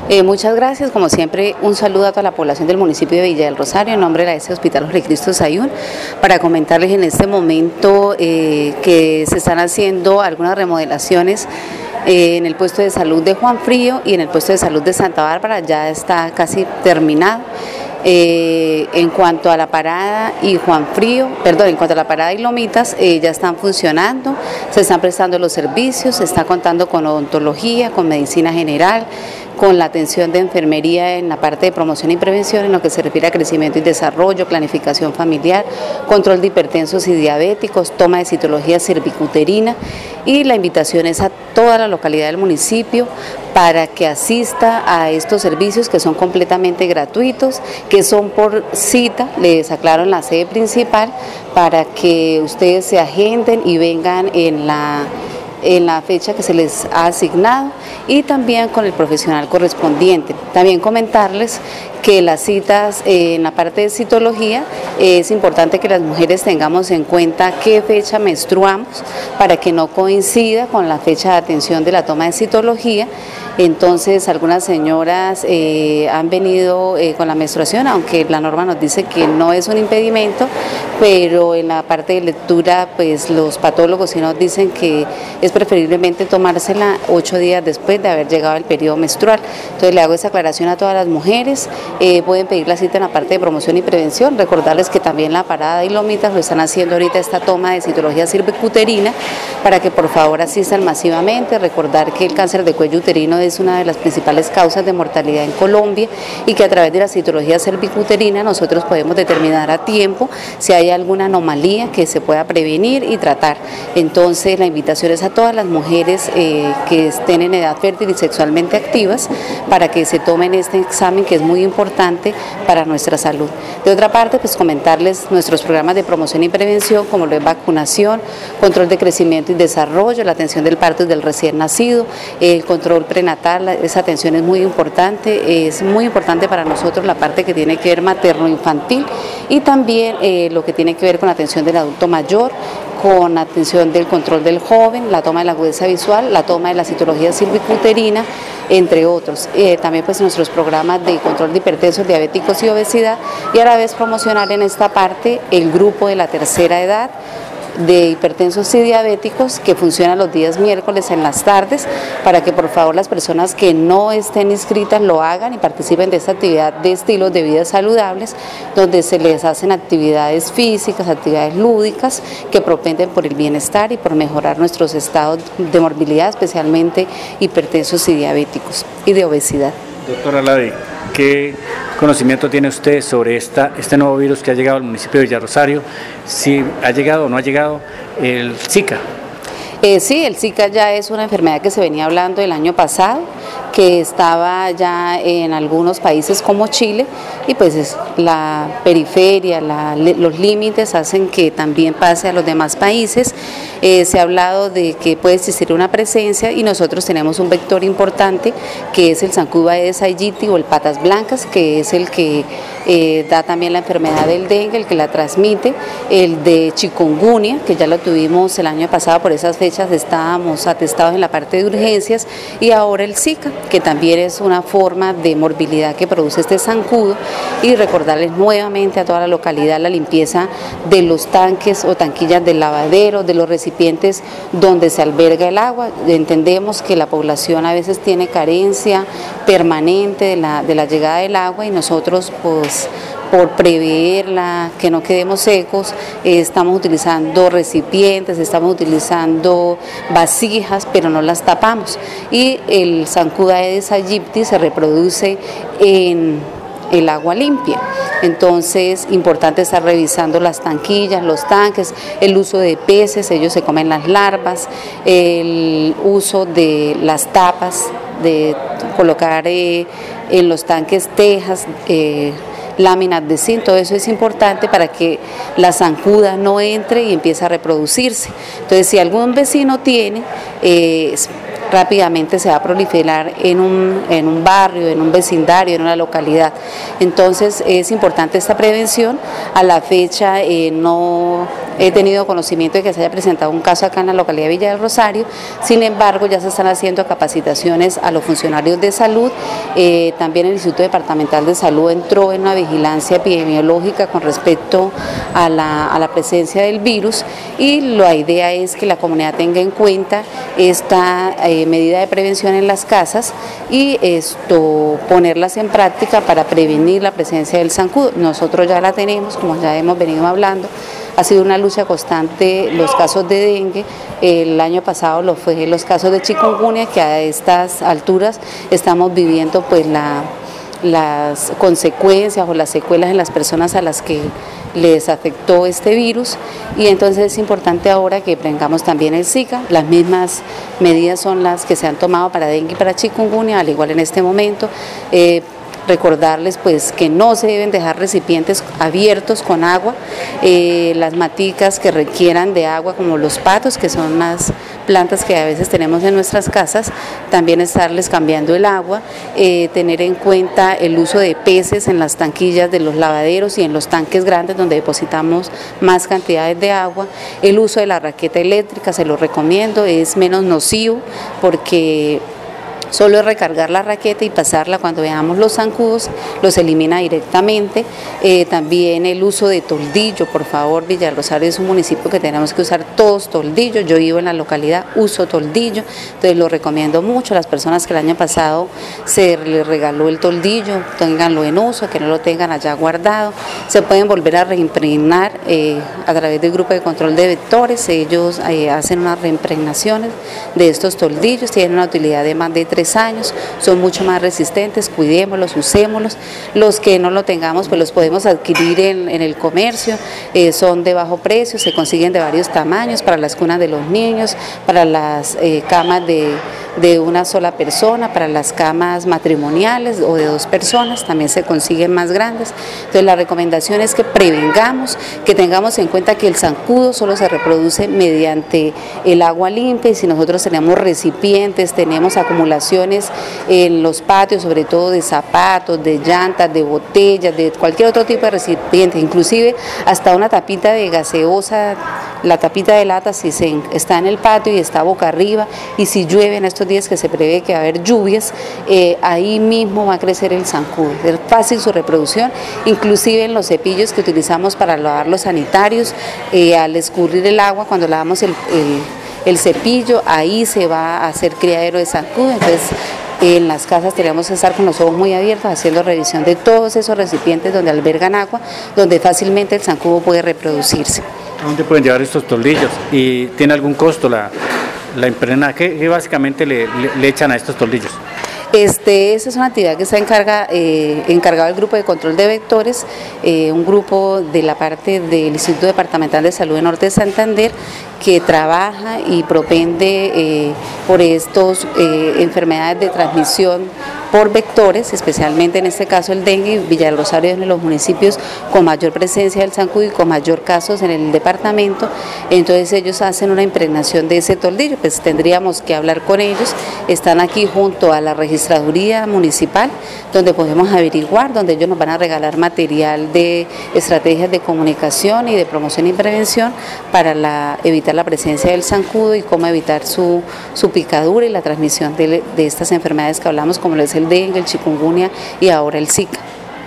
Muchas gracias, como siempre un saludo a toda la población del municipio de Villa del Rosario en nombre de la ES Hospital Jorge Cristo Sayún, para comentarles en este momento que se están haciendo algunas remodelaciones en el puesto de salud de Juan Frío y en el puesto de salud de Santa Bárbara. Ya está casi terminado. En cuanto a la parada y en cuanto a la parada y Lomitas, ya están funcionando, se están prestando los servicios, se está contando con odontología, con medicina general, con la atención de enfermería en la parte de promoción y prevención en lo que se refiere a crecimiento y desarrollo, planificación familiar, control de hipertensos y diabéticos, toma de citología cervicuterina, y la invitación es a toda la localidad del municipio para que asista a estos servicios que son completamente gratuitos, que son por cita, les aclaro, en la sede principal, para que ustedes se agenden y vengan en la fecha que se les ha asignado, y también con el profesional correspondiente. También comentarles que las citas en la parte de citología, es importante que las mujeres tengamos en cuenta qué fecha menstruamos para que no coincida con la fecha de atención de la toma de citología. Entonces algunas señoras han venido con la menstruación, aunque la norma nos dice que no es un impedimento, pero en la parte de lectura pues los patólogos sí nos dicen que es preferiblemente tomársela 8 días después de haber llegado el periodo menstrual. Entonces le hago esa aclaración a todas las mujeres. Pueden pedir la cita en la parte de promoción y prevención, recordarles que también la parada y Lomitas lo están haciendo ahorita esta toma de citología cervicuterina, para que por favor asistan masivamente. Recordar que el cáncer de cuello uterino es una de las principales causas de mortalidad en Colombia, y que a través de la citología cervicuterina nosotros podemos determinar a tiempo si hay alguna anomalía que se pueda prevenir y tratar. Entonces la invitación es a todas las mujeres que estén en edad fértil y sexualmente activas, para que se tomen este examen, que es muy importante para nuestra salud. De otra parte, pues comentarles nuestros programas de promoción y prevención, como lo es vacunación, control de crecimiento y desarrollo, la atención del parto y del recién nacido, el control prenatal. Esa atención es muy importante para nosotros, la parte que tiene que ver materno-infantil, y también lo que tiene que ver con la atención del adulto mayor, con atención del control del joven, la toma de la agudeza visual, la toma de la citología cervicuterina, entre otros. También pues nuestros programas de control de hipertensos, diabéticos y obesidad, y a la vez promocionar en esta parte el grupo de la tercera edad de hipertensos y diabéticos, que funciona los días miércoles en las tardes, para que por favor las personas que no estén inscritas lo hagan y participen de esta actividad de estilos de vida saludables, donde se les hacen actividades físicas, actividades lúdicas que propenden por el bienestar y por mejorar nuestros estados de morbilidad, especialmente hipertensos y diabéticos, y de obesidad. Doctora Lade, ¿qué conocimiento tiene usted sobre este nuevo virus que ha llegado al municipio de Villa Rosario? Si ha llegado o no ha llegado el Zika. Sí, el Zika ya es una enfermedad que se venía hablando el año pasado, que estaba ya en algunos países como Chile, y pues la periferia, los límites hacen que también pase a los demás países. Se ha hablado de que puede existir una presencia, y nosotros tenemos un vector importante, que es el zancudo Aedes aegypti o el patas blancas, que es el que da también la enfermedad del dengue, el que la transmite, el de chikungunya, que ya lo tuvimos el año pasado. Por esas fechas estábamos atestados en la parte de urgencias, y ahora el Zika, que también es una forma de morbilidad que produce este zancudo. Y recordarles nuevamente a toda la localidad la limpieza de los tanques o tanquillas del lavadero, de los recipientes donde se alberga el agua. Entendemos que la población a veces tiene carencia permanente de la llegada del agua, y nosotros pues por preverla, que no quedemos secos, estamos utilizando recipientes, estamos utilizando vasijas, pero no las tapamos. Y el zancudo Aedes aegypti se reproduce en el agua limpia. Entonces, importante estar revisando las tanquillas, los tanques, el uso de peces, ellos se comen las larvas, el uso de las tapas, de colocar en los tanques tejas, láminas de zinc. Todo eso es importante para que la zancuda no entre y empiece a reproducirse. Entonces, si algún vecino tiene, rápidamente se va a proliferar en un barrio, en un vecindario, en una localidad. Entonces es importante esta prevención. A la fecha no he tenido conocimiento de que se haya presentado un caso acá en la localidad de Villa del Rosario. Sin embargo, ya se están haciendo capacitaciones a los funcionarios de salud. También el Instituto Departamental de Salud entró en una vigilancia epidemiológica con respecto a la presencia del virus, y la idea es que la comunidad tenga en cuenta esta medida de prevención en las casas y ponerlas en práctica para prevenir la presencia del zancudo. Nosotros ya la tenemos, como ya hemos venido hablando. Ha sido una lucha constante los casos de dengue. El año pasado lo fue los casos de chikungunya, que a estas alturas estamos viviendo pues las consecuencias o las secuelas en las personas a las que les afectó este virus, y entonces es importante ahora que prevengamos también el Zika. Las mismas medidas son las que se han tomado para dengue y para chikungunya, al igual en este momento. Recordarles pues que no se deben dejar recipientes abiertos con agua, las maticas que requieran de agua, como los patos, que son las plantas que a veces tenemos en nuestras casas, también estarles cambiando el agua, tener en cuenta el uso de peces en las tanquillas de los lavaderos y en los tanques grandes donde depositamos más cantidades de agua. El uso de la raqueta eléctrica se lo recomiendo, es menos nocivo porque solo es recargar la raqueta y pasarla cuando veamos los zancudos, los elimina directamente. También el uso de toldillo, por favor. Villa del Rosario es un municipio que tenemos que usar todos toldillo. Yo vivo en la localidad, uso toldillo, entonces lo recomiendo mucho a las personas que el año pasado se les regaló el toldillo, ténganlo en uso, que no lo tengan allá guardado. Se pueden volver a reimpregnar a través del grupo de control de vectores. Ellos hacen unas reimpregnaciones de estos toldillos, tienen una utilidad de más de 3 años, son mucho más resistentes, cuidémoslos, usémoslos. Los que no lo tengamos pues los podemos adquirir en el comercio, son de bajo precio, se consiguen de varios tamaños, para las cunas de los niños, para las camas de una sola persona, para las camas matrimoniales o de 2 personas, también se consiguen más grandes. Entonces la recomendación es que prevengamos, que tengamos en cuenta que el zancudo solo se reproduce mediante el agua limpia, y si nosotros tenemos recipientes, tenemos acumulaciones en los patios, sobre todo de zapatos, de llantas, de botellas, de cualquier otro tipo de recipiente, inclusive hasta una tapita de gaseosa, la tapita de lata, si está en el patio y está boca arriba, y si llueve en estos días que se prevé que va a haber lluvias, ahí mismo va a crecer el zancudo. Es fácil su reproducción, inclusive en los cepillos que utilizamos para lavar los sanitarios, al escurrir el agua cuando lavamos el cepillo, ahí se va a hacer criadero de zancudo. Entonces en las casas tenemos que estar con los ojos muy abiertos haciendo revisión de todos esos recipientes donde albergan agua, donde fácilmente el zancudo puede reproducirse. ¿A dónde pueden llevar estos toldillos? ¿Y tiene algún costo la impregnación? ¿Qué básicamente le echan a estos toldillos? Esa es una actividad que está encargado el grupo de control de vectores, un grupo de la parte del Instituto Departamental de Salud de Norte de Santander, que trabaja y propende por estas enfermedades de transmisión por vectores, especialmente en este caso el dengue. Villa del Rosario es uno de los municipios con mayor presencia del zancudo y con mayor casos en el departamento. Entonces ellos hacen una impregnación de ese toldillo, pues tendríamos que hablar con ellos. Están aquí junto a la registraduría municipal, donde podemos averiguar, donde ellos nos van a regalar material de estrategias de comunicación y de promoción y prevención para evitar la presencia del zancudo y cómo evitar su picadura y la transmisión de estas enfermedades que hablamos, como lo es el dengue, el chikungunya y ahora el Zika.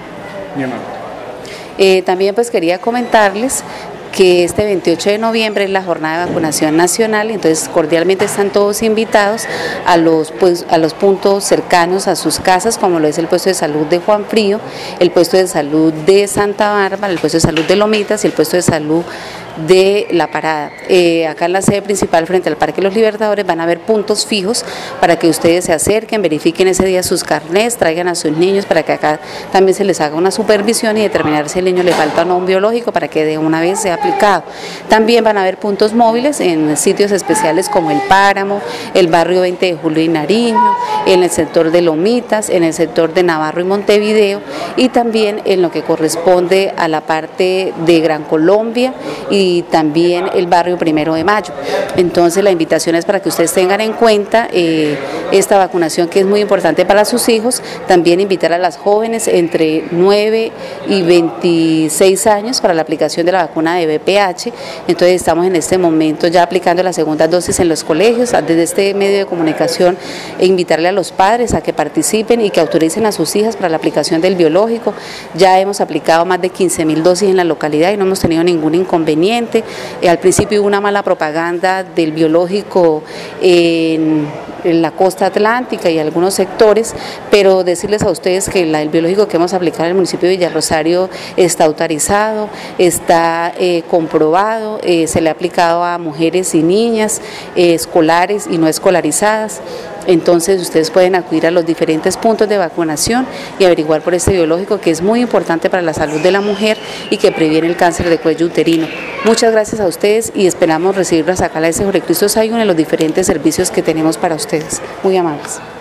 También pues quería comentarles que este 28 de noviembre es la jornada de vacunación nacional, entonces cordialmente están todos invitados a los puntos cercanos a sus casas, como lo es el puesto de salud de Juan Frío, el puesto de salud de Santa Bárbara, el puesto de salud de Lomitas y el puesto de salud de La Parada. Acá en la sede principal frente al Parque Los Libertadores van a haber puntos fijos para que ustedes se acerquen, verifiquen ese día sus carnets, traigan a sus niños para que acá también se les haga una supervisión y determinar si el niño le falta o no un biológico para que de una vez sea aplicado. También van a haber puntos móviles en sitios especiales como el Páramo, el barrio 20 de Julio y Nariño, en el sector de Lomitas, en el sector de Navarro y Montevideo, y también en lo que corresponde a la parte de Gran Colombia y y también el barrio 1 de Mayo. Entonces la invitación es para que ustedes tengan en cuenta esta vacunación que es muy importante para sus hijos. También invitar a las jóvenes entre 9 y 26 años para la aplicación de la vacuna de VPH. Entonces estamos en este momento ya aplicando la segunda dosis en los colegios. Desde este medio de comunicación invitarle a los padres a que participen y que autoricen a sus hijas para la aplicación del biológico. Ya hemos aplicado más de 15.000 dosis en la localidad y no hemos tenido ningún inconveniente. Al principio hubo una mala propaganda del biológico en la costa atlántica y algunos sectores, pero decirles a ustedes que el biológico que hemos aplicado en el municipio de Villarrosario está autorizado, está comprobado, se le ha aplicado a mujeres y niñas, escolares y no escolarizadas. Entonces ustedes pueden acudir a los diferentes puntos de vacunación y averiguar por este biológico que es muy importante para la salud de la mujer y que previene el cáncer de cuello uterino. Muchas gracias a ustedes y esperamos recibirlos acá a la S. Jorge Cristo Sayún en los diferentes servicios que tenemos para ustedes. Muy amables.